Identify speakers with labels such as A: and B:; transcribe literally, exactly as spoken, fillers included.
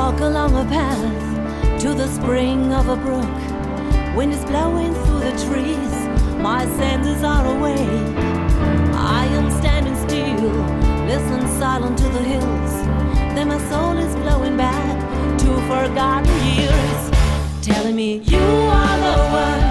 A: walk along a path to the spring of a brook. Wind is blowing through the trees, my senses are awake. I am standing still, listen silent to the hills. Then my soul is flowing back to forgotten years, telling me you are the one.